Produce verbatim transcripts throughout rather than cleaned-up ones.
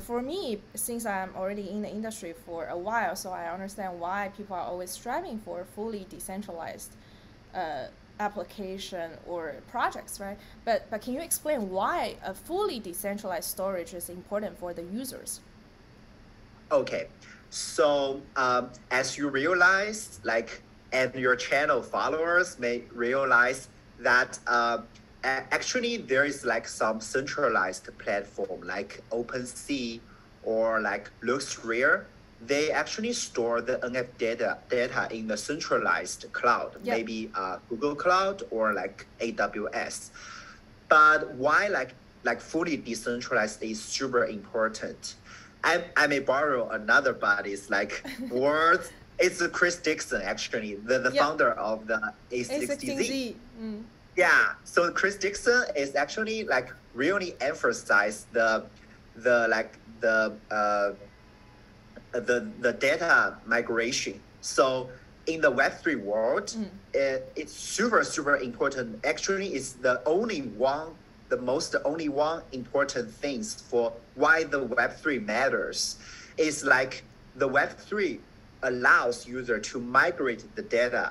for me, since I'm already in the industry for a while, so I understand why people are always striving for fully decentralized uh, application or projects, right? But but can you explain why a fully decentralized storage is important for the users? Okay, so um, as you realize, like, and your channel followers may realize that uh, actually there is like some centralized platform like OpenSea or like LooksRare. They actually store the N F T data data in the centralized cloud, Yep. maybe uh, Google Cloud or like A W S. But why like like fully decentralized is super important. I, I may borrow another body's like words. It's Chris Dixon, actually, the, the Yep. founder of the A sixty Z. A sixteen Z. Mm. Yeah, so Chris Dixon is actually like really emphasize the the like the uh the the data migration. So in the Web three world, mm. it, it's super super important. Actually, it's the only one, the most the only one important things for why the Web three matters. Is like the Web three allows user to migrate the data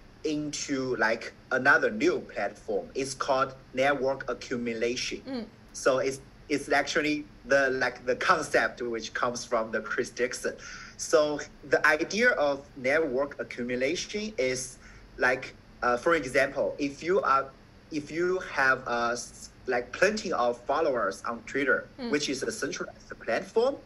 into like another new platform. It's called network accumulation. Mm. So it's it's actually the like the concept which comes from the Chris Dixon. So the idea of network accumulation is like, uh, for example, if you are if you have uh, like plenty of followers on Twitter, mm. which is a centralized platform,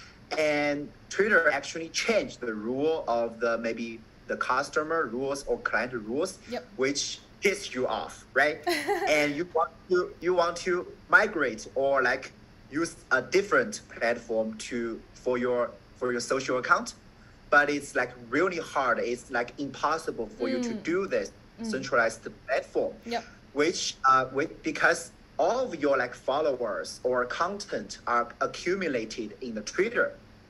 and Twitter actually changed the rule of the maybe the customer rules or client rules, yep. which piss you off, right? And you want to you want to migrate or like use a different platform to for your for your social account, but it's like really hard. It's like impossible for mm. you to do this mm. centralized platform, yep. which uh, which, because all of your like followers or content are accumulated in the Twitter.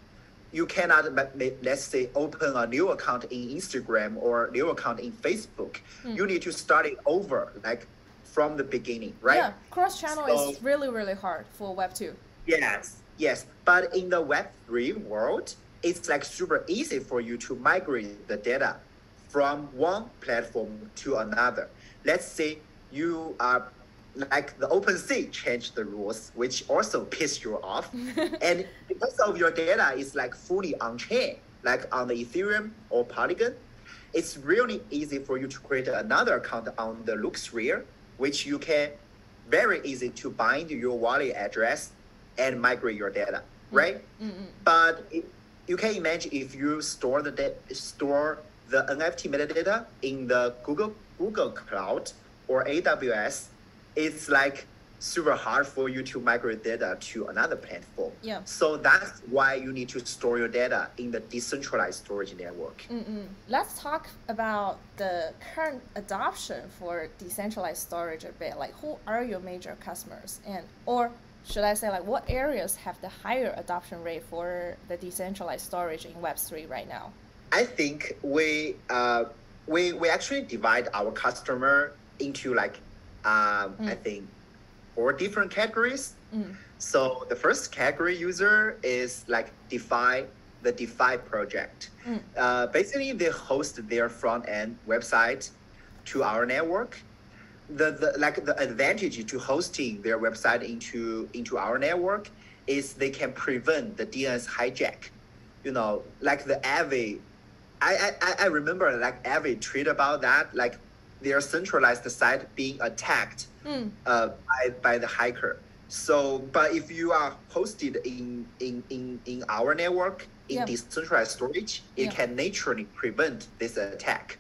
You cannot, let's say, open a new account in Instagram or new account in Facebook. Mm. You need to start it over, like from the beginning, right? Yeah, cross-channel so, is really, really hard for Web two. Yes, yes. But in the Web three world, it's like super easy for you to migrate the data from one platform to another. Let's say you are like the OpenSea changed the rules, which also piss you off. And because of your data is like fully on-chain, like on the Ethereum or Polygon, it's really easy for you to create another account on the LooksRare, which you can very easy to bind your wallet address and migrate your data, right? Mm-hmm. But it, you can imagine if you store the da- store the N F T metadata in the Google Google Cloud or A W S, it's like super hard for you to migrate data to another platform. Yeah. So that's why you need to store your data in the decentralized storage network. Mm-mm. Let's talk about the current adoption for decentralized storage a bit. Like, who are your major customers, and or should I say, like, what areas have the higher adoption rate for the decentralized storage in Web three right now? I think we uh we we actually divide our customer into like. Um, mm. I think four different categories. Mm. So the first category user is like DeFi, the DeFi project. Mm. Uh, basically, they host their front end website to our network. The, the like the advantage to hosting their website into into our network is they can prevent the D N S hijack. You know, like the A A V E. I I I remember like A A V E tweet about that, like. Their centralized site being attacked mm. uh, by, by the hacker. So, but if you are hosted in in, in, in our network, in yep. decentralized storage, it yep. can naturally prevent this attack.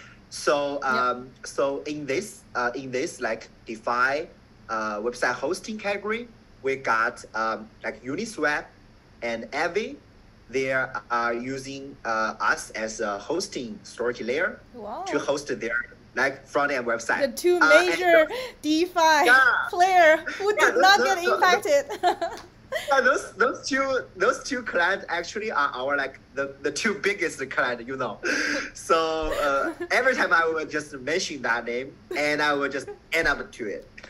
So, um, yep. so in this uh, in this like DeFi uh, website hosting category, we got um, like Uniswap and A A V E. They are using uh, us as a hosting storage layer wow. to host their like front-end website. The two major uh, DeFi yeah. player who yeah, did those, not those, get impacted. Those, yeah, those those two those two clients actually are our like the, the two biggest clients, you know. So uh, every time I would just mention that name and I would just end up to it.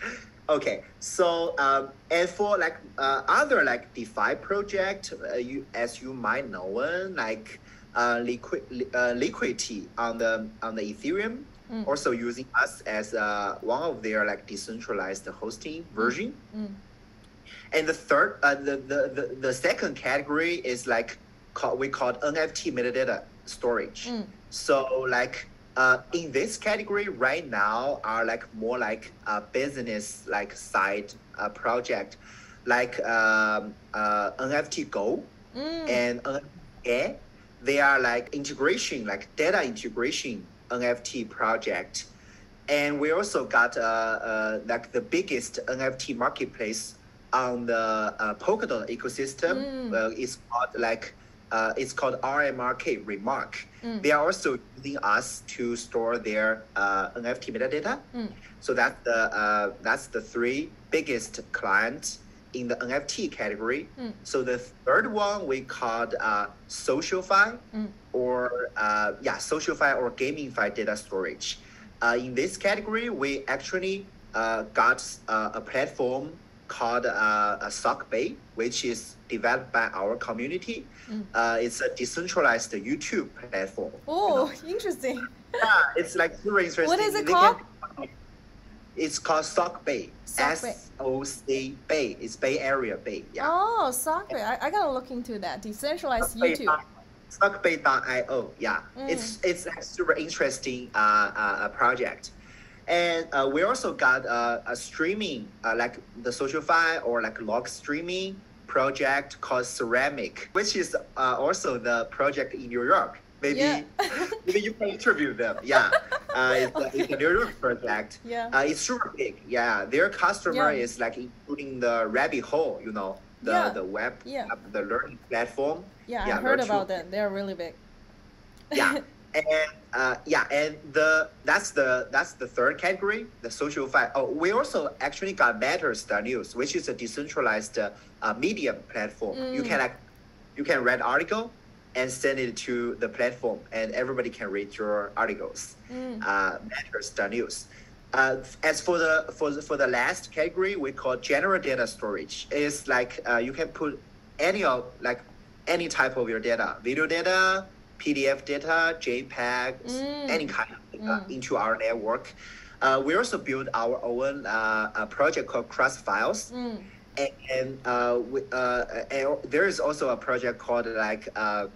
Okay, so um, and for like uh, other like DeFi project, uh, you as you might know, one like uh, liquid uh, liquidity on the on the Ethereum, mm. also using us as uh, one of their like decentralized hosting version. Mm. Mm. And the third, uh, the, the the the second category is like called, we called N F T metadata storage. Mm. So like. Uh, in this category right now are like more like a business like side uh, project, like um, uh, N F T Go mm. and N F T Air. They are like integration, like data integration N F T project. And we also got uh, uh, like the biggest N F T marketplace on the uh, Polkadot ecosystem. Mm. Well, it's called like Uh, it's called R M R K, Remark. Mm. They are also using us to store their uh, N F T metadata. Mm. So that's the uh, that's the three biggest clients in the N F T category. Mm. So the third one we called uh, SocialFi mm. or uh, yeah SocialFi or GameFi data storage. Uh, in this category, we actually uh, got uh, a platform called uh, a SockBay, which is developed by our community. Mm. Uh, it's a decentralized YouTube platform. Oh, you know? Interesting. Yeah, it's like super interesting. What is it they called? Can, it's called SockBay. S O C Bay. It's Bay Area Bay. Yeah. Oh, SockBay. I, I gotta look into that. Decentralized YouTube. SockBay dot i o. Yeah, mm. it's it's like super interesting uh, uh, project. And uh, we also got uh, a streaming, uh, like the SocialFi or like log streaming project called Ceramic, which is uh, also the project in New York. Maybe yeah. maybe you can interview them. Yeah, uh, it's, okay. it's a New York project. Yeah, uh, it's super big. Yeah, their customer yeah. is like including the Rabbit Hole, you know, the yeah. the web, yeah. uh, the learning platform. Yeah, yeah I heard about them. They're really big. Yeah. And uh, yeah, and the that's the that's the third category, the SocialFi. Oh, we also actually got Matters.news, which is a decentralized uh, uh, media platform. Mm. You can like, you can read article and send it to the platform, and everybody can read your articles. Mm. Uh, Matters.news. Uh, as for the for the, for the last category, we call general data storage. It's like uh, you can put any of like any type of your data, video data, P D F data, JPEGs, mm. any kind of data mm. into our network. Uh, we also built our own uh, a project called Crust Files. Mm. And, and, uh, we, uh, and there is also a project called like, uh,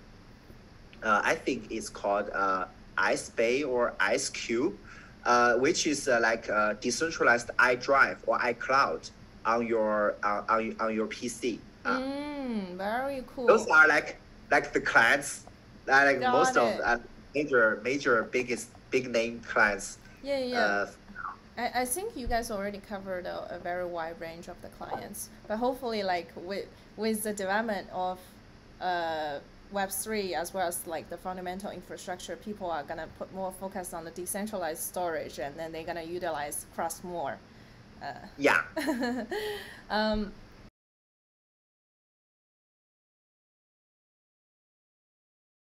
uh, I think it's called uh, Ice Bay or Ice Cube, uh, which is uh, like a decentralized iDrive or iCloud on your, uh, on, on your P C. Uh, mm, very cool. Those are like, like the clients. Uh, like Got most it. of uh, major, major, biggest, big name clients. Yeah, yeah. Uh, I, I think you guys already covered a, a very wide range of the clients, but hopefully, like with with the development of uh, Web three as well as like the fundamental infrastructure, people are gonna put more focus on the decentralized storage, and then they're gonna utilize Crust more. Uh, yeah. um,